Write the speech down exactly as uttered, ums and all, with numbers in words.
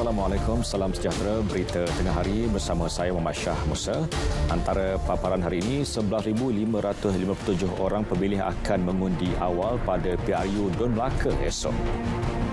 Assalamualaikum, salam sejahtera. Berita tengah hari bersama saya Muhammad Shah Musa. Antara paparan hari ini, sebelas ribu lima ratus lima puluh tujuh orang pemilih akan mengundi awal pada P R U Dun Melaka esok.